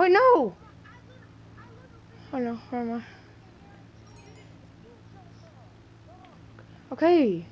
Wait, no! Oh no, where am I? Okay.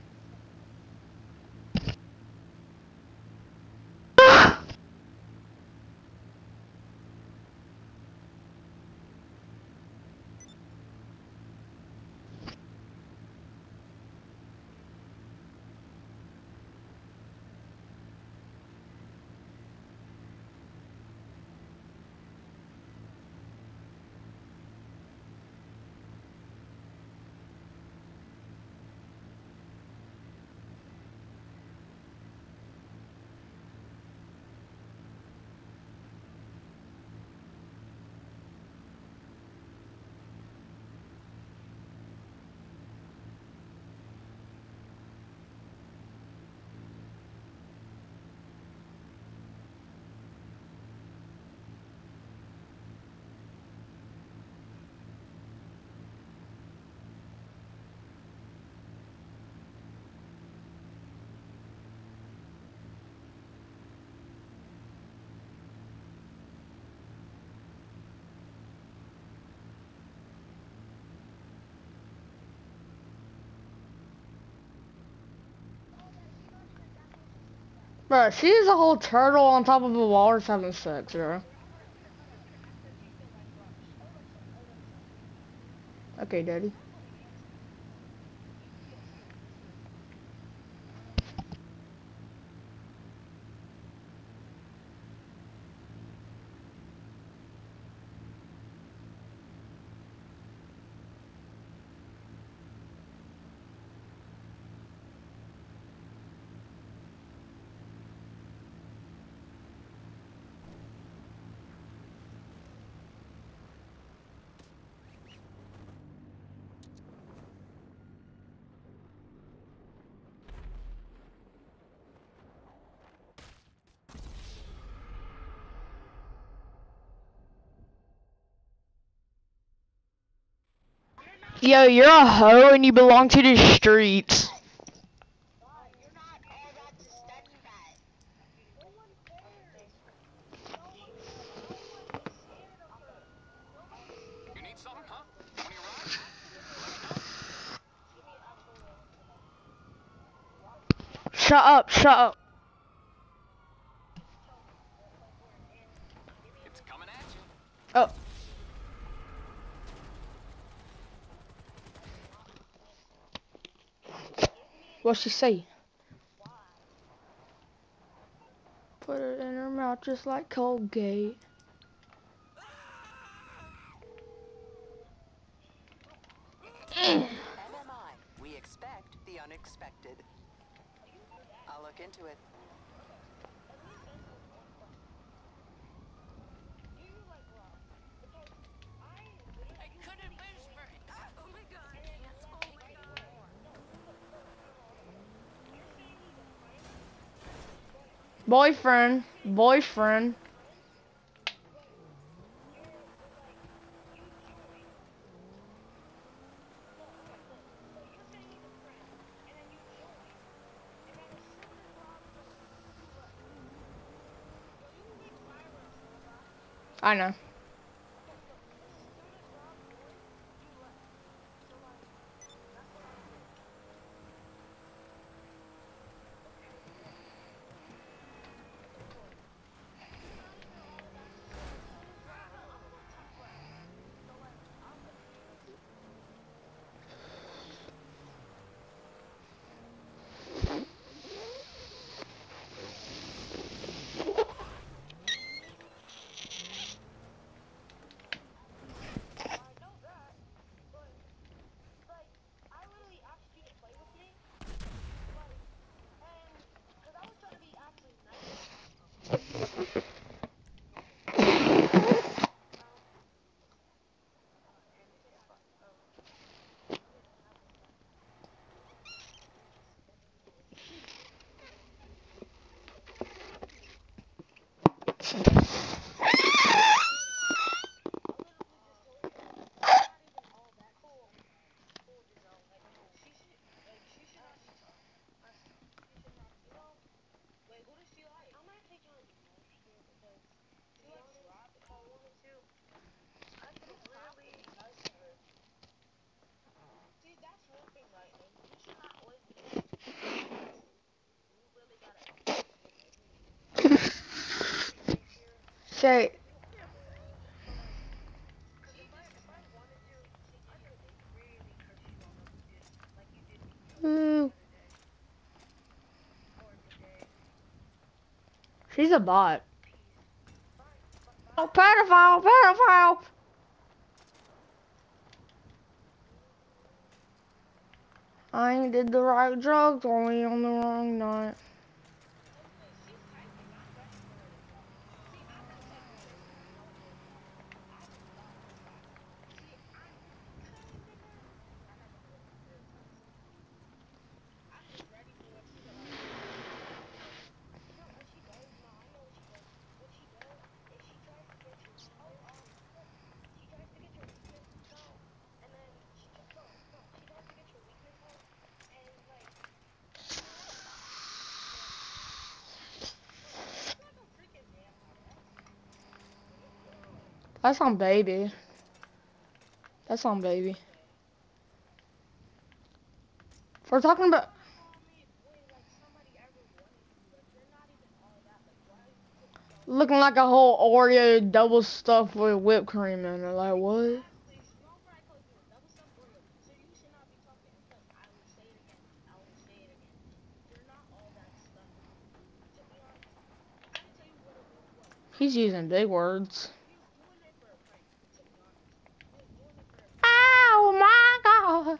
Bro, she's a whole turtle on top of a walrus having sex, bro. Okay, daddy. Yo, you're a hoe and you belong to the streets. Shut up, shut up. Oh. What'd she say? Put it in her mouth just like Colgate. MMI, we expect the unexpected. I'll look into it. Boyfriend. I know. Say, ooh, she's a bot. Oh, pedophile, pedophile. I ain't did the right drugs, only on the wrong night. That's on baby. That's on baby. If we're talking about looking like a whole Oreo double stuffed with whipped cream in it, like what? He's using big words. Oh my god.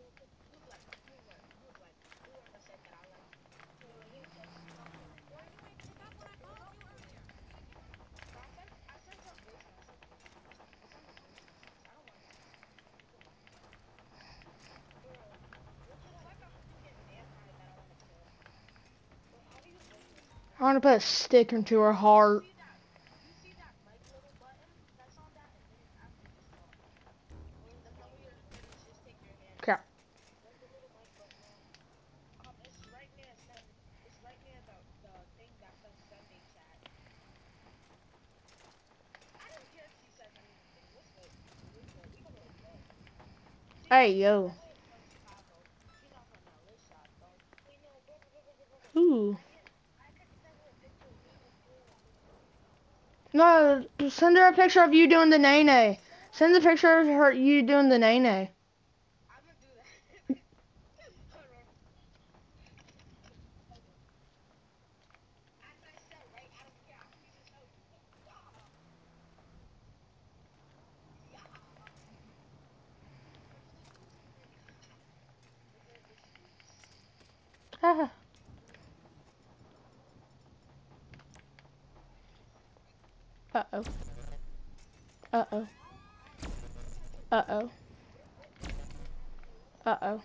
I want to put a stick into her heart. Crap. Hey, yo. Ooh. No, send her a picture of you doing the nay-nay. Send the picture of her, you doing the nay-nay. Uh-oh. Uh-oh. Uh-oh. Uh-oh.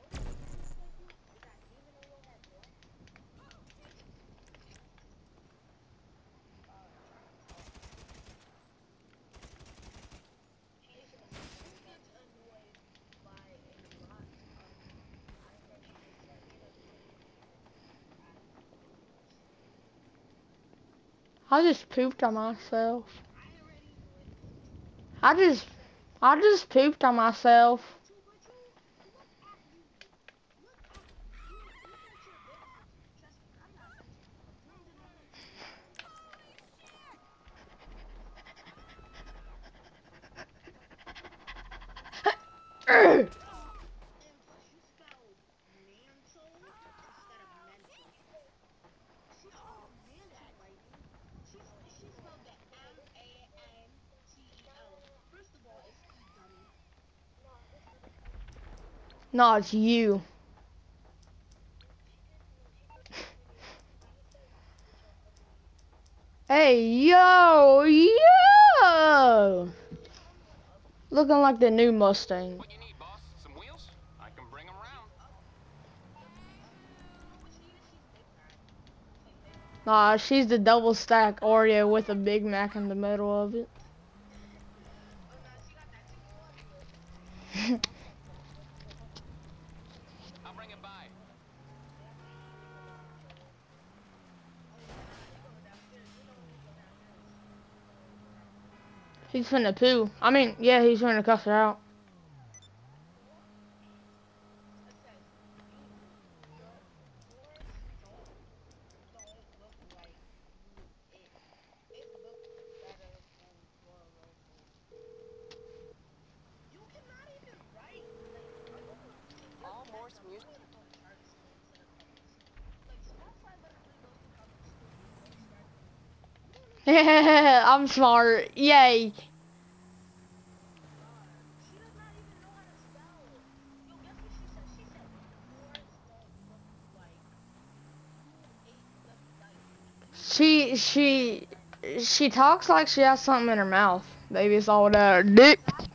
I just pooped on myself. I just pooped on myself. No, it's you. Hey, yo, yo! Looking like the new Mustang. What you need, boss? Some wheels? I can bring them around. Nah, she's the double stack Oreo with a Big Mac in the middle of it. I'll bring it by. He's finna poo. I mean, yeah, he's finna cuss her out. I'm smart. Yay. She she talks like she has something in her mouth. Maybe it's all that her dick.